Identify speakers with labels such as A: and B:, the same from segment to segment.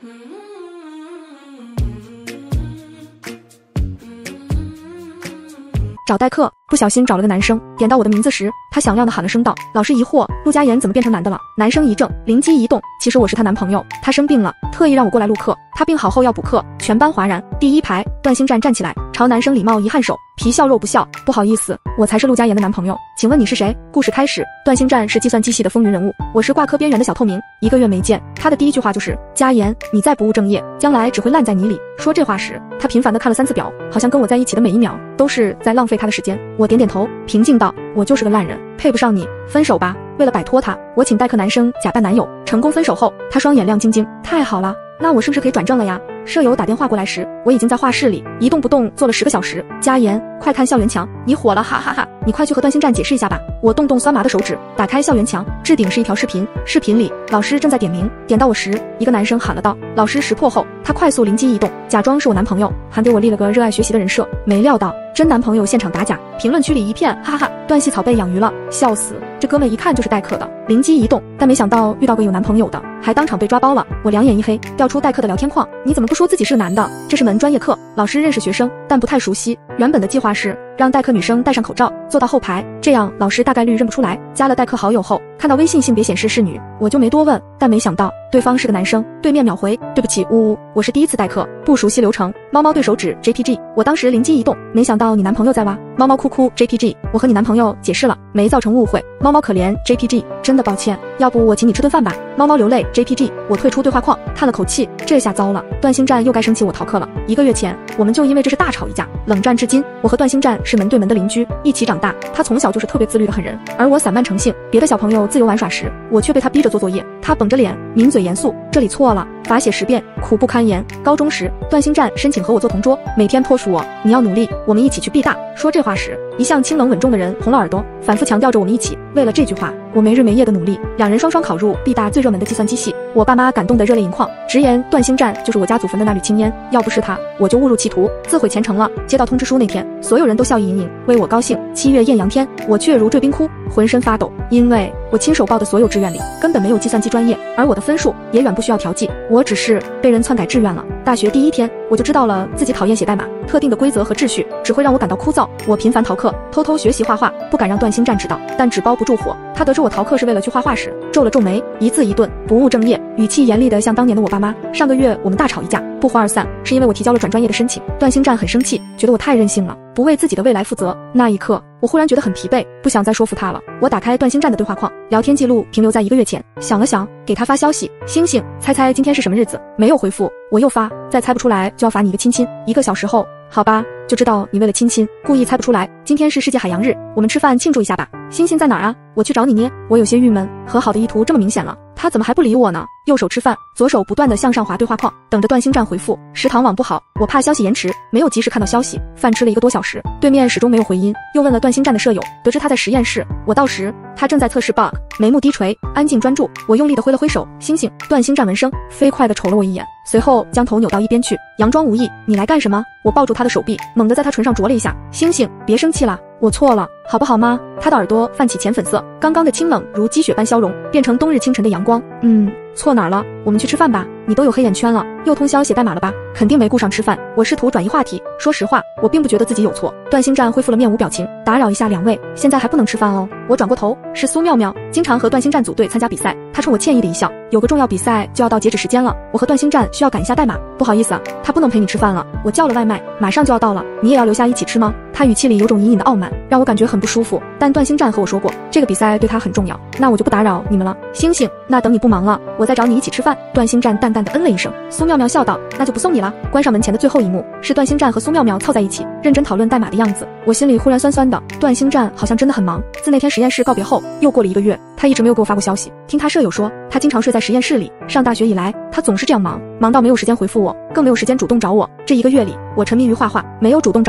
A: 找代课，不小心找了个男生，点到我的名字时，他响亮地喊了声道：“老师疑惑，陆佳妍怎么变成男的了？”男生一怔，灵机一动，其实我是他男朋友，他生病了，特意让我过来录课。他病好后要补课，全班哗然。第一排，段星战站起来，朝男生礼貌一颔首，皮笑肉不笑，不好意思，我才是陆佳妍的男朋友，请问你是谁？故事开始，段星战是计算机系的风云人物，我是挂科边缘的小透明，1个月没见，他的第一句话就是：“佳妍，你再不务正业，将来只会烂在泥里。”说这话时，他频繁地看了3次表，好像跟我在一起的每一秒都是在浪费他的时间。我点点头，平静道：“我就是个烂人，配不上你，分手吧。”为了摆脱他，我请代课男生假扮男友，成功分手后，他双眼亮晶晶，太好了，那我是不是可以转正了呀？舍友打电话过来时，我已经在画室里一动不动坐了10个小时。佳妍，快看校园墙，你火了，哈哈哈！你快去和段星战解释一下吧。我动动酸麻的手指，打开校园墙，置顶是一条视频，视频里老师正在点名，点到我时，一个男生喊了道：“老师识破后，他快速灵机一动，假装是我男朋友，还给我立了个热爱学习的人设。没料到真男朋友现场打假，评论区里一片哈哈，段系草被养鱼了，笑死！这哥们一看就是代课的，灵机一动，但没想到遇到个有男朋友的，还当场被抓包了。我两眼一黑，调出代课的聊天框，你怎么不说自己是个男的？这是门专业课，老师认识学生，但不太熟悉。原本的计划是让代课女生戴上口罩，坐到后排，这样老师大概率认不出来。加了代课好友后，看到微信性别显示是女，我就没多问，但没想到对方是个男生。对面秒回：“对不起，呜呜，我是第一次代课，不熟悉流程。”猫猫对手指 JPG， 我当时灵机一动，没想到你男朋友在哇。猫猫哭哭 JPG， 我和你男朋友解释了，没造成误会。猫猫可怜 JPG， 真的抱歉，要不我请你吃顿饭吧。猫猫流泪 JPG， 我退出对话框，叹了口气，这下糟了，段星战又该生气我逃课了。1个月前，我们就因为这事大吵一架，冷战至今。我和段星战是门对门的邻居，一起长大，他从小就是特别自律的狠人，而我散漫成性，别的小朋友自由玩耍时，我却被他逼着做作业。他绷着脸，抿嘴严肃，这里错了，罚写10遍，苦不堪言。高中时，段星战申请和我做同桌，每天迫使我，你要努力，我们一起去毕大。说这话时，一向清冷稳重的人红了耳朵，反复强调着我们一起。为了这句话，我没日没夜的努力，2人双双考入毕大最热门的计算机系。我爸妈感动得热泪盈眶，直言段星战就是我家祖坟的那缕青烟，要不是他，我就误入歧途，自毁前程了。接到通知书那天，所有人都笑意盈盈，为我高兴。7月艳阳天，我却如坠冰窟，浑身发抖，因为我亲手报的所有志愿里根本没有计算机专业，而我的分数也远不需要调剂，我只是被人篡改志愿了。大学第1天，我就知道了自己讨厌写代码，特定的规则和秩序只会让我感到枯燥。我频繁逃课，偷偷学习画画，不敢让段星战知道，但纸包不住火。他得知我逃课是为了去画画时，皱了皱眉，一字一顿，不务正业，语气严厉得像当年的我爸妈。上个月我们大吵一架，不欢而散，是因为我提交了转专业的申请。段星战很生气，觉得我太任性了，不为自己的未来负责。那一刻，我忽然觉得很疲惫，不想再说服他了。我打开段星战的对话框，聊天记录停留在1个月前。想了想，给他发消息：星星，猜猜今天是什么日子？没有回复，我又发：再猜不出来就要罚你一个亲亲。1个小时后，好吧，就知道你为了亲亲故意猜不出来。今天是世界海洋日，我们吃饭庆祝一下吧。星星在哪儿啊？我去找你捏。我有些郁闷，和好的意图这么明显了，他怎么还不理我呢？右手吃饭，左手不断地向上滑对话框，等着段星战回复。食堂网不好，我怕消息延迟，没有及时看到消息。饭吃了1个多小时，对面始终没有回音，又问了段星战的舍友，得知他在实验室。我到时，他正在测试 bug， 眉目低垂，安静专注。我用力地挥了挥手，星星。段星战闻声，飞快地瞅了我一眼，随后将头扭到一边去，佯装无意。你来干什么？我抱住他的手臂，猛地在他唇上啄了一下。星星，别生气啦，我错了，好不好吗？他的耳朵泛起浅粉色，刚刚的清冷如积雪般消融，变成冬日清晨的阳光。错哪儿了？我们去吃饭吧。你都有黑眼圈了，又通宵写代码了吧？肯定没顾上吃饭。我试图转移话题，说实话，我并不觉得自己有错。段星战恢复了面无表情，打扰一下2位，现在还不能吃饭哦。我转过头，是苏妙妙，经常和段星战组队参加比赛。她冲我歉意的一笑，有个重要比赛就要到截止时间了，我和段星战需要赶一下代码，不好意思啊，他不能陪你吃饭了。我叫了外卖，马上就要到了，你也要留下一起吃吗？他语气里有种隐隐的傲慢，让我感觉很不舒服。但段星战和我说过，这个比赛对他很重要，那我就不打扰你们了。星星，那等你不忙了，我再找你一起吃饭。段星战淡淡的嗯了一声。苏妙妙笑道：那就不送你了。关上门前的最后一幕是段星战和苏妙妙凑在一起，认真讨论代码的样子。我心里忽然酸酸的，段星战好像真的很忙。自那天实验室告别后，又过了1个月，他一直没有给我发过消息。听他舍友说，他经常睡在实验室里。上大学以来，他总是这样忙到没有时间回复我，更没有时间主动找我。这1个月里，我沉迷于画画，没有主动找他。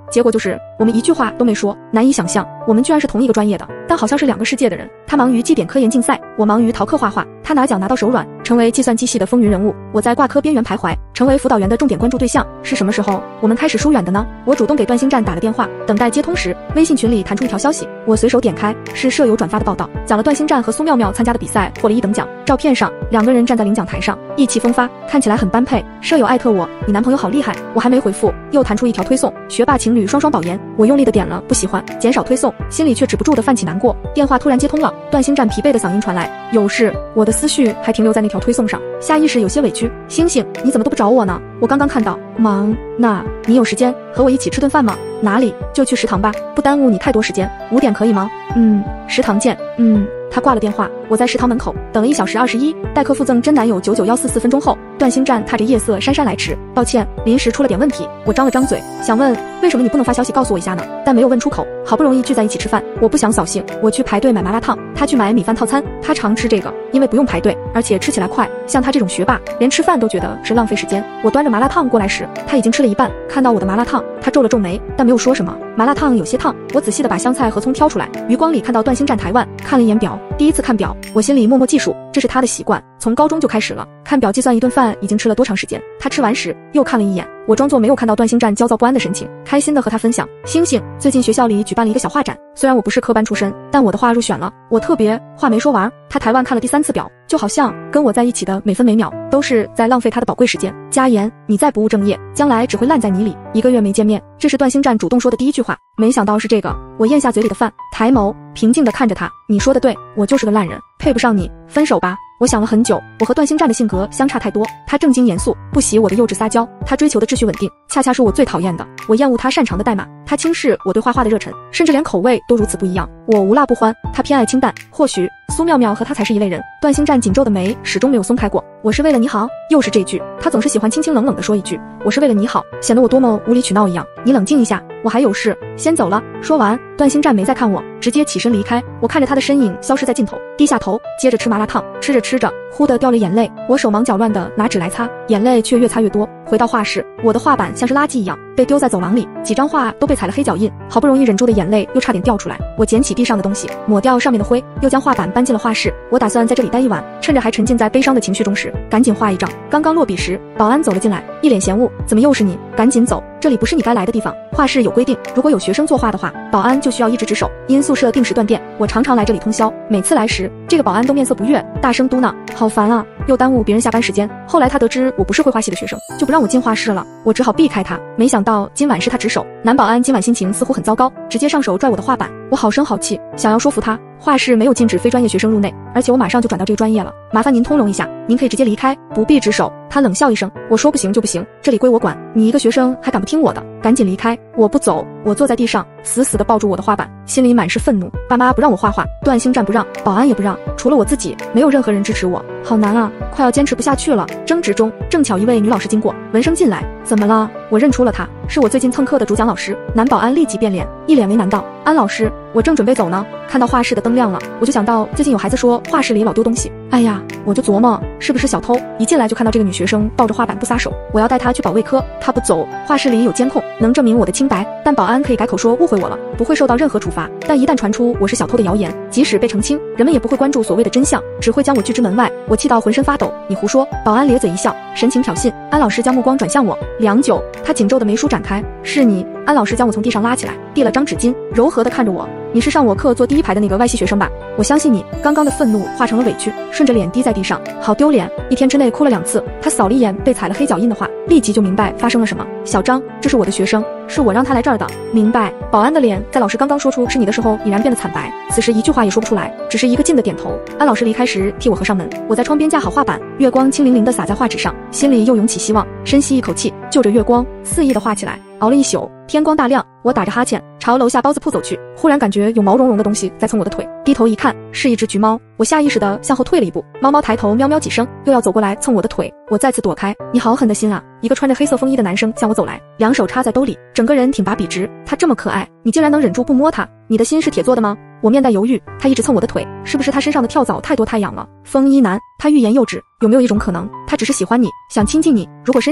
A: 结果就是我们一句话都没说。难以想象，我们居然是同一个专业的，但好像是2个世界的人。他忙于绩点科研竞赛，我忙于逃课画画。他拿奖拿到手软，成为计算机系的风云人物，我在挂科边缘徘徊，成为辅导员的重点关注对象。是什么时候我们开始疏远的呢？我主动给段星战打了电话，等待接通时，微信群里弹出一条消息，我随手点开，是舍友转发的报道，讲了段星战和苏妙妙参加的比赛获了1等奖。照片上2个人站在领奖台上，意气风发，看起来很般配。舍友艾特我，你男朋友好厉害。我还没回复，又弹出一条推送，学霸情侣双双保研。我用力的点了不喜欢，减少推送，心里却止不住的泛起难过。电话突然接通了，段星战疲惫的嗓音传来，有事。我的思绪还停留在那条推送上，下意识有些委屈。星星，你怎么都不找我呢？我刚刚看到。忙。那你有时间和我一起吃顿饭吗？哪里？就去食堂吧，不耽误你太多时间。5点可以吗？食堂见。他挂了电话，我在食堂门口等了1小时21，代课附赠真男友99144分钟后，段星战踏着夜色姗姗来迟。抱歉，临时出了点问题。我张了张嘴，想问为什么你不能发消息告诉我一下呢？但没有问出口。好不容易聚在一起吃饭，我不想扫兴，我去排队买麻辣烫，他去买米饭套餐。他常吃这个，因为不用排队，而且吃起来快。像他这种学霸，连吃饭都觉得是浪费时间。我端着麻辣烫过来时，他已经吃了一半。看到我的麻辣烫，他皱了皱眉，但没有说什么。麻辣烫有些烫，我仔细地把香菜和葱挑出来，余光里看到段星战台湾，看了一眼表，第一次看表，我心里默默计数，这是他的习惯，从高中就开始了，看表计算一顿饭已经吃了多长时间。他吃完时又看了一眼，我装作没有看到段星战焦躁不安的神情，开心地和他分享，星星，最近学校里举办了一个小画展，虽然我不是科班出身，但我的画入选了。我特别，话没说完，他台湾看了第3次表，就好像跟我在一起的每分每秒都是在浪费他的宝贵时间。加言，你再不务正业，将来只会烂在泥里。1个月没见面，这是段星战主动说的第一句话，没想到是这个。我咽下嘴里的饭，抬眸平静地看着他，你说的对，我就是个烂人，配不上你，分手吧。我想了很久，我和段星战的性格相差太多，他正经严肃，不喜我的幼稚撒娇，他追求的秩序稳定，恰恰是我最讨厌的。我厌恶他擅长的代码，他轻视我对画画的热忱，甚至连口味都如此不一样。我无辣不欢，他偏爱清淡。或许苏妙妙和他才是一类人。段星战紧皱的眉始终没有松开过。我是为了你好，又是这句，他总是喜欢清清冷冷地说一句，我是为了你好，显得我多么无理取闹一样。你冷静一下，我还有事，先走了。说完，段星战没再看我，直接起身离开。我看着他的身影消失在尽头，低下头，接着吃麻辣烫，吃着吃着，忽地掉了眼泪。我手忙脚乱地拿纸来擦，眼泪却越擦越多。回到画室，我的画板像是垃圾一样被丢在走廊里，几张画都被踩了黑脚印，好不容易忍住的眼泪又差点掉出来。我捡起地上的东西，抹掉上面的灰，又将画板搬进了画室。我打算在这里待一晚，趁着还沉浸在悲伤的情绪中时，赶紧画一张。刚刚落笔时，保安走了进来，一脸嫌恶，怎么又是你？赶紧走，这里不是你该来的地方。画室有规定，如果有学生作画的话，保安就需要一直值守。因宿舍定时断电，我常常来这里通宵，每次来时，这个保安都面色不悦，大声嘟囔，好烦啊，又耽误别人下班时间。后来他得知我不是绘画系的学生，就不让我进画室了，我只好避开他。没想到今晚是他值守，男保安今晚心情似乎很糟糕，直接上手拽我的画板。我好声好气，想要说服他，画室没有禁止非专业学生入内，而且我马上就转到这个专业了，麻烦您通融一下，您可以直接离开，不必值守。他冷笑一声，我说不行就不行，这里归我管，你一个学生还敢不听我的，赶紧离开。我不走，我坐在地上，死死地抱住我的画板，心里满是愤怒。爸妈不让我画画，段星战不让，保安也不让，除了我自己，没有任何人支持我，好难啊，快要坚持不下去了。争执中，正巧一位女老师经过，闻声进来，怎么了？我认出了她，是我最近蹭课的主讲老师。男保安立即变脸，一脸为难道，安老师，我正准备走呢，看到画室的灯亮了，我就想到最近有孩子说画室里老丢东西，哎呀，我就琢磨是不是小偷，一进来就看到这个女学生抱着画板不撒手，我要带她去保卫科，她不走，画室里有监控，能证明我的清白，但保安可以改口说误会我了，不会受到任何处罚，但一旦传出我是小偷的谣言，即使被澄清，人们也不会关注所谓的真相，只会将我拒之门外。我气到浑身发抖，你胡说。保安咧嘴一笑，神情挑衅。安老师将目光转向我，良久，他紧皱的眉梳展开，是你。安老师将我从地上拉起来，递了张纸巾，柔和地看着我，你是上我课坐第1排的那个外系学生吧？我相信你。刚刚的愤怒化成了委屈，顺着脸滴在地上，好丢脸，一天之内哭了2次。他扫了一眼被踩了黑脚印的画，立即就明白发生了什么。小张，这是我的学生，是我让他来这儿的。明白。保安的脸在老师刚刚说出是你的时候已然变得惨白，此时一句话也说不出来，只是一个劲的点头。安老师离开时替我合上门，我在窗边架好画板，月光清凌凌地洒在画纸上，心里又涌起希望，深吸一口气，就着月光肆意地画起来。熬了一宿，天光大亮，我打着哈欠朝楼下包子铺走去，忽然感觉有毛茸茸的东西在蹭我的腿，低头一看，是一只橘猫。我下意识地向后退了一步，猫猫抬头喵喵几声，又要走过来蹭我的腿，我再次躲开。你好狠的心啊！一个穿着黑色风衣的男生向我走来，两手插在兜里，整个人挺拔笔直。他这么可爱，你竟然能忍住不摸他？你的心是铁做的吗？我面带犹豫，他一直蹭我的腿，是不是他身上的跳蚤太多太痒了？风衣男，他欲言又止，有没有一种可能，他只是喜欢你，想亲近你？如果身上痒，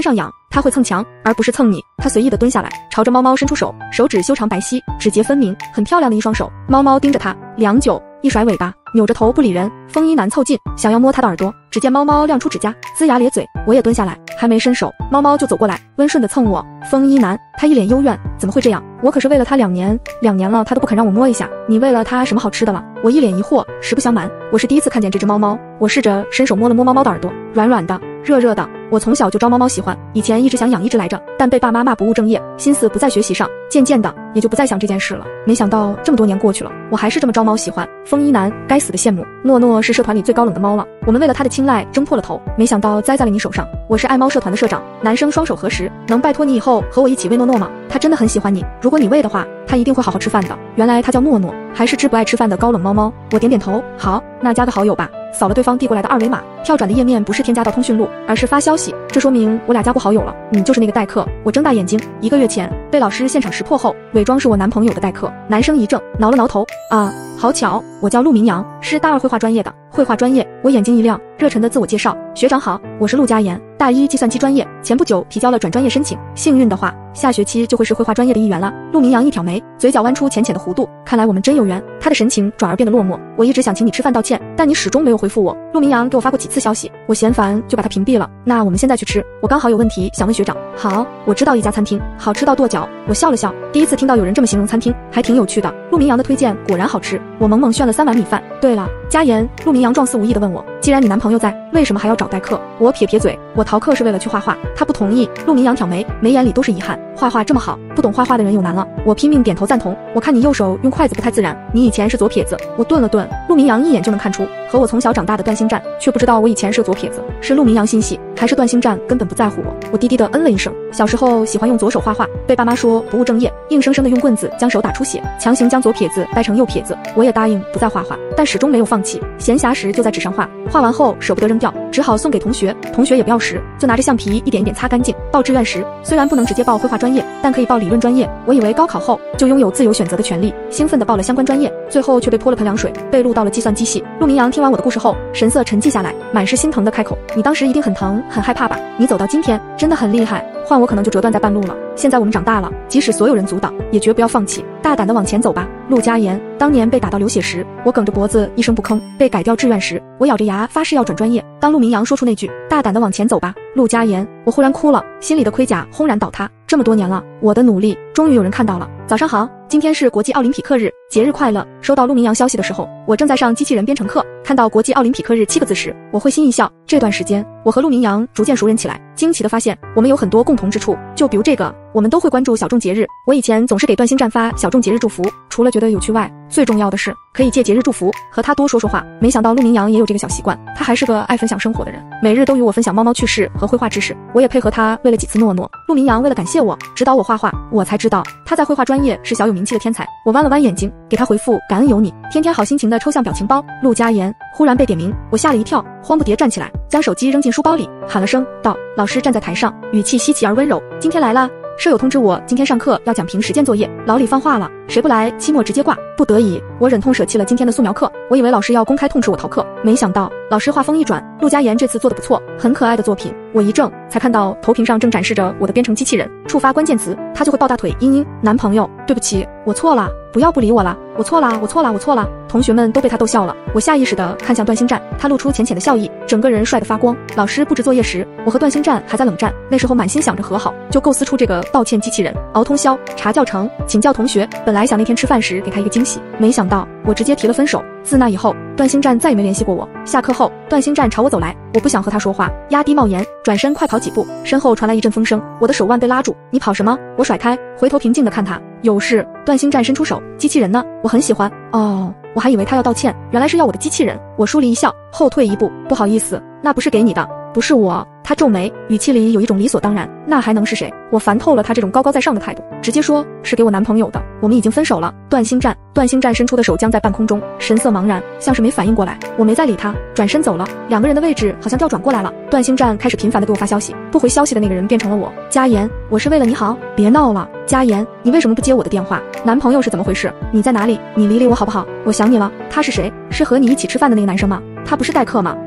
A: 他会蹭墙，而不是蹭你。他随意地蹲下来，朝着猫猫伸出手，手指修长白皙，指节分明，很漂亮的一双手。猫猫盯着他，良久，一甩尾巴，扭着头不理人。风衣男凑近，想要摸他的耳朵，只见猫猫亮出指甲，龇牙咧嘴。我也蹲下来，还没伸手，猫猫就走过来，温顺地蹭我。风衣男，他一脸幽怨，怎么会这样？我可是为了他2年了，他都不肯让我摸一下。你喂了他什么好吃的了？我一脸疑惑，实不相瞒，我是第一次看见这只猫猫。我试着伸手摸了摸猫猫的耳朵，软软的，热热的。我从小就招猫猫喜欢，以前一直想养一只来着，但被爸妈骂不务正业，心思不在学习上，渐渐的也就不再想这件事了。没想到这么多年过去了，我还是这么招猫喜欢。风衣男，该死的羡慕。诺诺是社团里最高冷的猫了，我们为了他的青睐争破了头，没想到栽在了你手上。我是爱猫社团的社长，男生双手合十，能拜托你以后和我一起喂诺诺吗？他真的很喜欢你，如果你喂的话，他一定会好好吃饭的。原来他叫诺诺，还是只不爱吃饭的高冷猫猫。我点点头，好，那加个好友吧。扫了对方递过来的2维码，跳转的页面不是添加到通讯录，而是发消息，这说明我俩加过好友了。你就是那个代课。我睁大眼睛，1个月前被老师现场识破后，伪装是我男朋友的代课。男生一怔，挠了挠头，啊，好巧，我叫陆明阳，是大2绘画专业的。绘画专业，我眼睛一亮，热忱的自我介绍，学长好，我是陆佳妍，大1计算机专业，前不久提交了转专业申请，幸运的话，下学期就会是绘画专业的一员了。陆明阳一挑眉，嘴角弯出浅浅的弧度，看来我们真有缘。他的神情转而变得落寞，我一直想请你吃饭道歉，但你始终没有回复我。陆明阳给我发过几次消息，我嫌烦就把他屏蔽了。那我们现在去吃，我刚好有问题想问学长。好，我知道一家餐厅，好吃到跺脚。我笑了笑，第一次听到有人这么形容餐厅，还挺有趣的。陆明阳的推荐果然好吃，我猛猛炫了3碗米饭。对了，佳妍，陆明阳状似无意地问我，既然你男朋友在，为什么还要找代课？我撇撇嘴，我逃课是为了去画画。他不同意。陆明阳挑眉，眉眼里都是遗憾。画画这么好，不懂画画的人有难了。我拼命点头赞同。我看你右手用筷子不太自然，你以前是左撇子。我顿了顿，陆明阳一眼就能看出，和我从小长大的段星战，却不知道我以前是左撇子。是陆明阳心细，还是段星战根本不在乎我？我低低的嗯了一声。小时候喜欢用左手画画，被爸妈说不务正业，硬生生的用棍子将手打出血，强行将左撇子掰成右撇子。我也答应不再画画，但始终没有放弃。闲暇时就在纸上画，画完后舍不得扔掉，只好送给同学，同学也不要时，就拿着橡皮一点一点擦干净。报志愿时，虽然不能直接报绘画专业，但可以报理论专业。我以为高考后就拥有自由选择的权利，兴奋地报了相关专业，最后却被泼了盆凉水，被录到了计算机系。陆明阳听完我的故事后，神色沉寂下来，满是心疼的开口：你当时一定很疼很害怕吧？你走到今天真的很厉害，换我可能就折断在半路了。现在我们长大了，即使所有人阻挡，也绝不要放弃，大胆地往前走吧。陆佳妍，当年被打到流血时，我梗着脖子一声不吭；被改掉志愿时，我咬着牙发誓要转专业。当陆明阳说出那句大胆地往前走吧，陆佳妍，我忽然哭了，心里的盔甲轰然倒塌。这么多年了，我的努力终于有人看到了。早上好，今天是国际奥林匹克日，节日快乐。收到陆明阳消息的时候，我正在上机器人编程课，看到国际奥林匹克日7个字时，我会心一笑。这段时间，我和陆明阳逐渐熟人起来，惊奇地发现我们有很多共同之处，就比如这个，我们都会关注小众节日。我以前总是给段星战发小众节日祝福，除了觉得有趣外，最重要的是可以借节日祝福和他多说说话。没想到陆明阳也有这个小习惯，他还是个爱分享生活的人，每日都与我分享猫猫趣事和绘画知识。我也配合他喂了几次诺诺。陆明阳为了感谢我，指导我画画，我才知道他在绘画专业是小有名气的天才。我弯了弯眼睛，给他回复感恩有你，天天好心情的抽象表情包。陆佳妍，忽然被点名，我吓了一跳，慌不迭站起来，将手机扔进书包里，喊了声道，老师站在台上，语气稀奇而温柔，今天来啦。舍友通知我今天上课要讲评实践作业，老李放话了，谁不来期末直接挂。不得已，我忍痛舍弃了今天的素描课。我以为老师要公开痛斥我逃课，没想到老师话锋一转，陆佳妍这次做得不错，很可爱的作品。我一怔，才看到投屏上正展示着我的编程机器人，触发关键词，他就会抱大腿嘤嘤。男朋友，对不起，我错了，不要不理我了，我错啦，我错啦，我错啦。同学们都被他逗笑了。我下意识地看向段星战，他露出浅浅的笑意，整个人帅得发光。老师布置作业时，我和段星战还在冷战，那时候满心想着和好，就构思出这个道歉机器人。熬通宵，查教程，请教同学，本来想那天吃饭时给他一个惊喜，没想到我直接提了分手。自那以后，段星战再也没联系过我。下课后，段星战朝我走来，我不想和他说话，压低帽檐，转身快跑几步，身后传来一阵风声，我的手腕被拉住。你跑什么？我甩开，回头平静地看他。有事。段星战伸出手，机器人呢？我很喜欢。哦，我还以为他要道歉，原来是要我的机器人。我疏离一笑，后退一步，不好意思，那不是给你的，不是我。他皱眉，语气里有一种理所当然。那还能是谁？我烦透了他这种高高在上的态度，直接说是给我男朋友的，我们已经分手了。段星战伸出的手僵在半空中，神色茫然，像是没反应过来。我没再理他，转身走了。两个人的位置好像调转过来了。段星战开始频繁地给我发消息，不回消息的那个人变成了我。佳妍，我是为了你好，别闹了。佳妍，你为什么不接我的电话？男朋友是怎么回事？你在哪里？你理理我好不好？我想你了。他是谁？是和你一起吃饭的那个男生吗？他不是代课吗？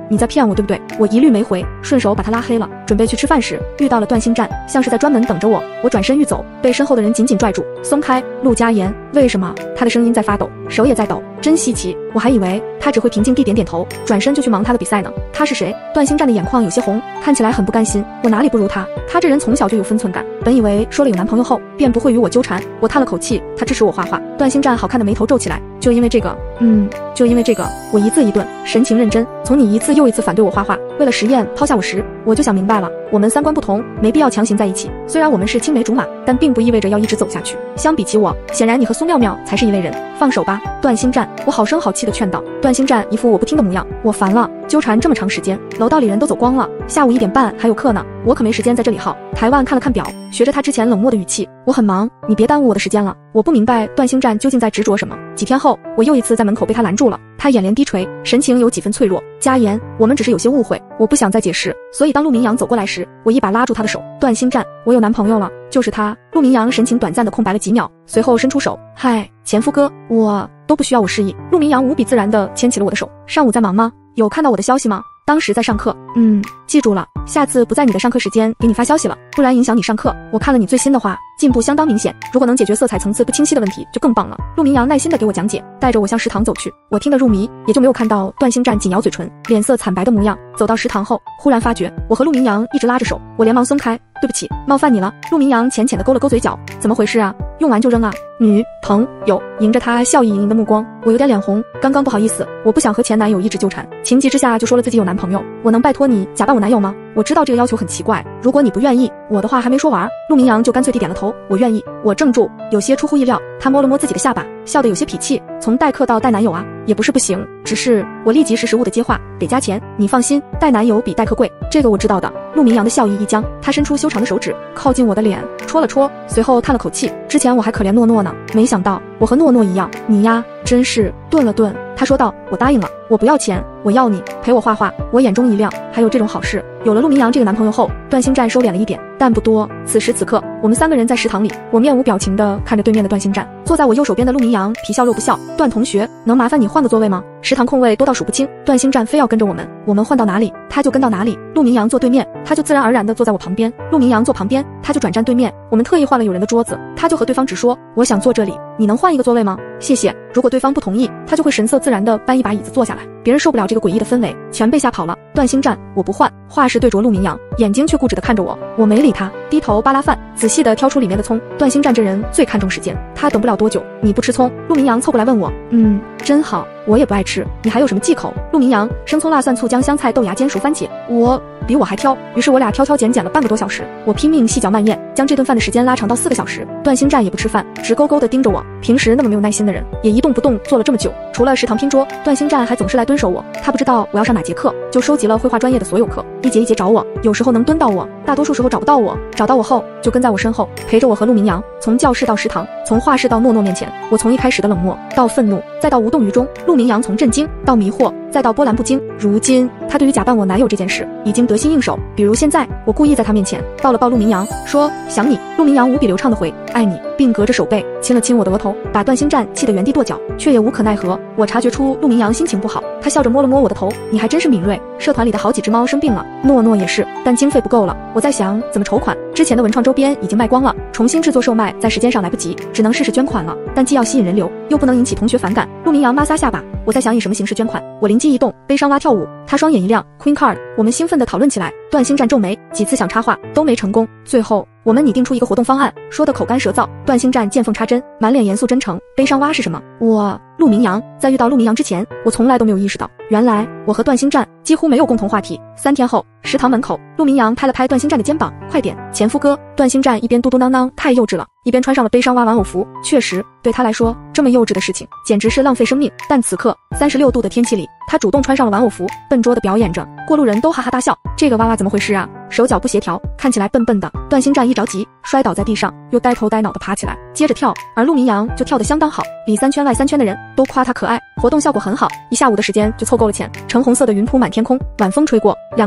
A: 你在骗我对不对？我一律没回，顺手把他拉黑了。准备去吃饭时，遇到了段星战，像是在专门等着我。我转身欲走，被身后的人紧紧拽住，松开。陆佳言，为什么？他的声音在发抖，手也在抖，真稀奇。我还以为他只会平静地点点头，转身就去忙他的比赛呢。他是谁？段星战的眼眶有些红，看起来很不甘心。我哪里不如他？他这人从小就有分寸感，本以为说了有男朋友后便不会与我纠缠。我叹了口气，他支持我画画。段星战好看的眉头皱起来，就因为这个，我一字一顿，神情认真。从你一次又一次反对我画画，为了实验抛下我时，我就想明白了，我们三观不同，没必要强行在一起。虽然我们是青梅竹马，但并不意味着要一直走下去。相比起我，显然你和苏妙妙才是一类人。放手吧，段星战，我好声好气地劝道。段星战一副我不听的模样，我烦了，纠缠这么长时间，楼道里人都走光了，下午1点半还有课呢，我可没时间在这里耗。台湾看了看表，学着他之前冷漠的语气，我很忙，你别耽误我的时间了。我不明白段星战究竟在执着什么。几天后，我又一次在门口被他拦住了，他眼帘低垂，神情有几分脆弱。佳言，我们只是有些误会，我不想再解释。所以当陆明阳走过来时，我一把拉住他的手。段星战，我有男朋友了，就是他。陆明阳神情短暂的空白了几秒，随后伸出手，嗨，前夫哥，我都不需要我示意。陆明阳无比自然地牵起了我的手。上午在忙吗？有看到我的消息吗？当时在上课。记住了，下次不在你的上课时间给你发消息了，不然影响你上课。我看了你最新的话，进步相当明显，如果能解决色彩层次不清晰的问题就更棒了。陆明阳耐心地给我讲解，带着我向食堂走去。我听得入迷，也就没有看到段星战紧咬嘴唇，脸色惨白的模样。走到食堂后，忽然发觉我和陆明阳一直拉着手，我连忙松开，对不起，冒犯你了。陆明阳浅浅地勾了勾嘴角，怎么回事啊？用完就扔啊？女朋友？迎着他笑意盈盈的目光，我有点脸红。刚刚不好意思，我不想和前男友一直纠缠，情急之下就说了自己有男朋友。我能拜托你假扮我男友吗？我知道这个要求很奇怪，如果你不愿意，我的话还没说完，陆明阳就干脆地点了头，我愿意。我怔住，有些出乎意料，他摸了摸自己的下巴，笑得有些痞气。从代课到带男友啊，也不是不行，只是我立即识时务的接话，得加钱。你放心，带男友比代课贵，这个我知道的。陆明阳的笑意一僵，他伸出修长的手指，靠近我的脸戳了戳，随后叹了口气。之前我还可怜诺诺呢，没想到我和诺诺一样，你呀，真是。顿了顿，他说道，我答应了，我不要钱，我要你陪我画画。我眼中一亮，还有这种好事。有了陆明阳这个男朋友后，段星战收敛了一点，但不多。此时此刻，我们3个人在食堂里，我面无表情地看着对面的段星战。坐在我右手边的陆明阳皮笑肉不笑，段同学，能麻烦你换个座位吗？食堂空位多到数不清，段星战非要跟着我们换到哪里他就跟到哪里。陆明阳坐对面，他就自然而然地坐在我旁边；陆明阳坐旁边，他就转站对面。我们特意换了有人的桌子，他就和对方直说，我想坐这里，你能换一个座位吗？谢谢。如果对方不同意，他就会神色自然地搬一把椅子坐下来。别人受不了这个诡异的氛围，全被吓跑了。段星战，我不换。话是对着陆明阳，眼睛却固执地看着我。我没理他，低头扒拉饭，仔细地挑出里面的葱。段星战这人最看重时间，他等不了多久。你不吃葱？陆明阳凑过来问我。真好，我也不爱吃。你还有什么忌口？陆明阳，生葱辣蒜醋姜香菜豆芽煎熟番茄。比我还挑，于是我俩挑剪了半个多小时。我拼命细嚼慢咽，将这顿饭的时间拉长到4个小时。段星战也不吃饭，直勾勾地盯着我。平时那么没有耐心的人，也一动不动坐了这么久。除了食堂拼桌，段星战还总是来蹲守我。他不知道我要上哪节课，就收集了绘画专业的所有课，一节一节找我。有时候能蹲到我，大多数时候找不到我。找到我后，就跟在我身后，陪着我和陆明阳，从教室到食堂，从画室到诺诺面前。我从一开始的冷漠到愤怒，再到无动于衷。陆明阳从震惊到迷惑，再到波澜不惊。如今他对于假扮我男友这件事已经得心应手。比如现在，我故意在他面前抱了抱陆明阳，说想你。陆明阳无比流畅地回爱你，并隔着手背亲了亲我的额头，把段星战气得原地跺脚，却也无可奈何。我察觉出陆明阳心情不好，他笑着摸了摸我的头，你还真是敏锐。社团里的好几只猫生病了，诺诺也是，但经费不够了。我在想怎么筹款，之前的文创周边已经卖光了，重新制作售卖在时间上来不及，只能试试捐款了，但既要吸引人流，又不能引起同学反感。陆明阳抹撒下巴，我在想以什么形式捐款。我灵机一动，悲伤蛙跳舞。他双眼一亮 ，Queen Card。我们兴奋地讨论起来。段星战皱眉，几次想插话都没成功。最后我们拟定出一个活动方案，说得口干舌燥。段星战见缝插针，满脸严肃真诚。悲伤蛙是什么？陆明阳，在遇到陆明阳之前，我从来都没有意识到，原来我和段星战几乎没有共同话题。3天后，食堂门口，陆明阳拍了拍段星战的肩膀，快点，前夫哥。段星战一边嘟嘟囔囔太幼稚了，一边穿上了悲伤蛙玩偶服。确实，对他来说，这么幼稚的事情简直是浪费生命。但此刻36度的天气里，他主动穿上了玩偶服，笨拙地表演着，过路人都哈哈大笑。这个娃娃怎么回事啊？手脚不协调，看起来笨笨的。段星战一着急，摔倒在地上，又呆头呆脑地爬起来，接着跳。而陆明阳就跳得相当好，里3圈外3圈的人都夸他可爱。活动效果很好，1下午的时间就凑够了钱。橙红色的云铺满天空，晚风吹过，2个人脱下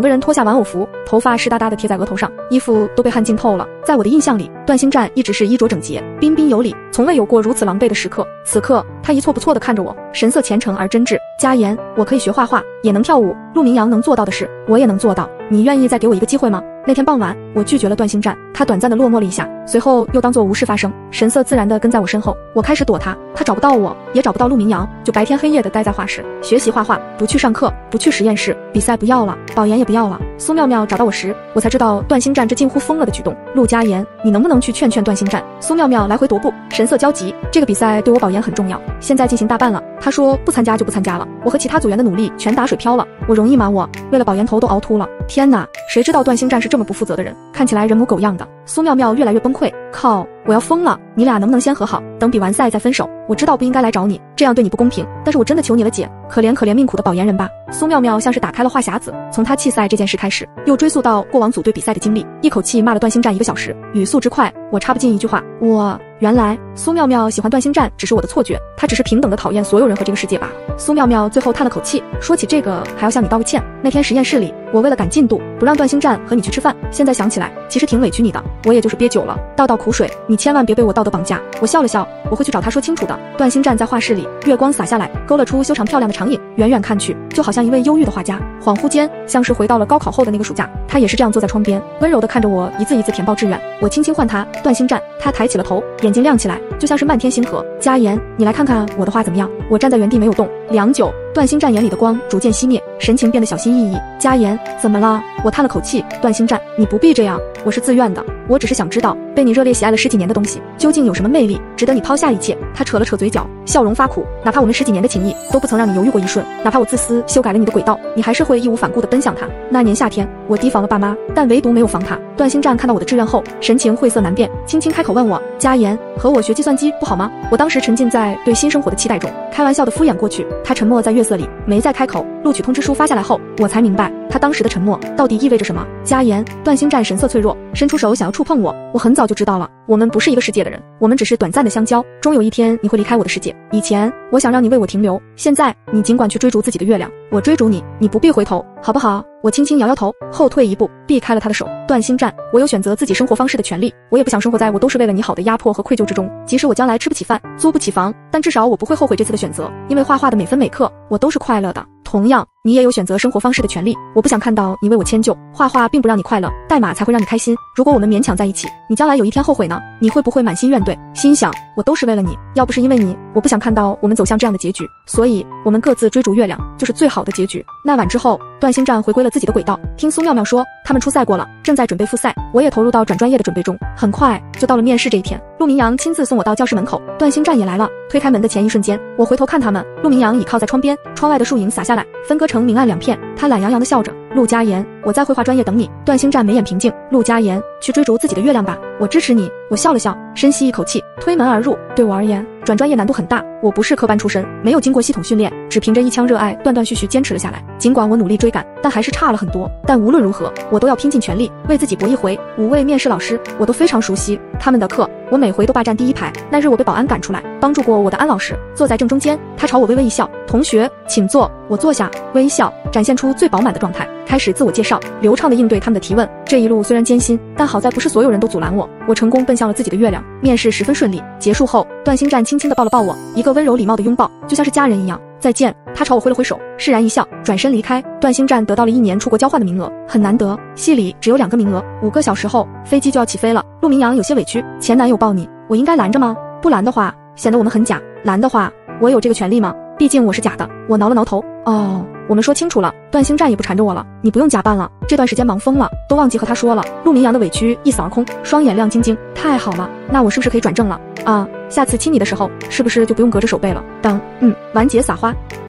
A: 下玩偶服，头发湿哒哒的贴在额头上，衣服都被汗浸透了。在我的印象里，段星战一直是衣着整洁，彬彬有礼，从未有过如此狼狈的时刻。此刻，他一错不错地看着我，神色虔诚而真挚。佳言，我可以学画画，也能跳舞，陆明阳能做到的事，我也能做到。你愿意再给我一个机会吗？那天傍晚，我拒绝了段星战，他短暂地落寞了一下，随后又当作无事发生，神色自然地跟在我身后。我开始躲他，他找不到我，也找不到陆明阳，就白天黑夜地待在画室学习画画，不去上课，不去实验室，比赛不要了，保研也不要了。苏妙妙找到我时，我才知道段星战这近乎疯了的举动。陆佳言，你能不能去劝劝段星战？苏妙妙来回踱步，神色焦急。这个比赛对我保研很重要，现在进行大半了，他说不参加就不参加了，我和其他组员的努力全打水漂了，我容易吗？我为了保研头都熬秃了。天哪，谁知道段星战是这么不负责的人，看起来人模狗样的。苏妙妙越来越崩溃，靠，我要疯了！你俩能不能先和好，等比完赛再分手？我知道不应该来找你，这样对你不公平，但是我真的求你了姐，可怜可怜命苦的保研人吧。苏妙妙像是打开了话匣子，从他弃赛这件事开始，又追溯到过往组队比赛的经历，一口气骂了段星战1个小时，语速之快，我插不进一句话。原来苏妙妙喜欢段星战只是我的错觉，她只是平等的讨厌所有人和这个世界吧。苏妙妙最后叹了口气，说起这个还要向你道个歉。那天实验室里，我为了赶进度，不让段星战和你去吃饭，现在想起来其实挺委屈你的，我也就是憋久了，倒苦水，你千万别被我道德绑架。我笑了笑，我会去找他说清楚的。段星战在画室里，月光洒下来，勾勒出修长漂亮的长影，远远看去就好像一位忧郁的画家，恍惚间像是回到了高考后的那个暑假。他也是这样坐在窗边，温柔地看着我一字一字填报志愿。我轻轻唤他，段星战。他抬起了头，眼睛亮起来，就像是漫天星河。佳言，你来看看我的画怎么样？我站在原地没有动，良久，段星战眼里的光逐渐熄灭，神情变得小心翼翼。佳言，怎么了？我叹了口气，段星战，你不必这样，我是自愿的，我只是想知道，被你热烈喜爱了10几年的东西，究竟有什么魅力，值得你抛下一切？他扯了扯嘴角，笑容发苦，哪怕我们10几年的情谊都不曾让你犹豫过一瞬，哪怕我自私修改了你的轨道，你还是会义无反顾地奔向他。那年夏天，我提防了爸妈，但唯独没有防他。段星战看到我的志愿后，神情晦涩难辨，轻轻开口问我，佳言，和我学计算机不好吗？我当时沉浸在对新生活的期待中，开玩笑的敷衍过去。他沉默在月色里，没再开口。录取通知书发下来后，我才明白他当时的沉默到底意味着什么。佳言，段星战神色脆弱，伸出手想要触碰我。我很早就知道了，我们不是一个世界的人，我们只是短暂的相交，终有一天你会离开我的世界。以前我想让你为我停留，现在你尽管去追逐自己的月亮，我追逐你，你不必回头，好不好？我轻轻摇摇头，后退一步，避开了他的手。段星战，我有选择自己生活方式的权利，我也不想生活在我都是为了你好的压迫和愧疚之中。即使我将来吃不起饭，租不起房，但至少我不会后悔这次的选择，因为画画的每分每刻，我都是快乐的。同样，你也有选择生活方式的权利，我不想看到你为我迁就。画画并不让你快乐，代码才会让你开心。如果我们勉强在一起，你将来有一天后悔呢？你会不会满心怨怼？心想，我都是为了你，要不是因为你，我不想看到我们走向这样的结局。所以，我们各自追逐月亮，就是最好的结局。那晚之后，段星战回归了自己的轨道。听苏妙妙说，他们出赛过了，正在准备复赛。我也投入到转专业的准备中。很快就到了面试这一天，陆明阳亲自送我到教室门口，段星战也来了。推开门的前一瞬间，我回头看他们，陆明阳倚靠在窗边，窗外的树影洒下来，分割成明暗两片。他懒洋洋地笑着。陆佳言，我在绘画专业等你。段星战眉眼平静。陆佳言，去追逐自己的月亮吧，我支持你。我笑了笑，深吸一口气，推门而入。对我而言，转专业难度很大，我不是科班出身，没有经过系统训练，只凭着一腔热爱断断续续坚持了下来。尽管我努力追赶，但还是差了很多。但无论如何，我都要拼尽全力，为自己搏一回。5位面试老师，我都非常熟悉，他们的课我每回都霸占第一排。那日我被保安赶出来，帮助过我的安老师坐在正中间，他朝我微微一笑，同学请坐。我坐下，微笑，展现出最饱满的状态，开始自我介绍，流畅地应对他们的提问。这一路虽然艰辛，但好在不是所有人都阻拦我，我成功奔向了自己的月亮。面试十分顺利，结束后，段星战轻轻地抱了抱我，一个温柔礼貌的拥抱，就像是家人一样。再见，他朝我挥了挥手，释然一笑，转身离开。段星战得到了1年出国交换的名额，很难得，系里只有2个名额。5个小时后，飞机就要起飞了。陆明阳有些委屈，前男友抱你，我应该拦着吗？不拦的话，显得我们很假；拦的话，我有这个权利吗？毕竟我是假的。我挠了挠头，我们说清楚了，段星战也不缠着我了，你不用加班了。这段时间忙疯了，都忘记和他说了。陆明阳的委屈一扫而空，双眼亮晶晶，太好了，那我是不是可以转正了啊？下次亲你的时候，是不是就不用隔着手背了？等完结撒花。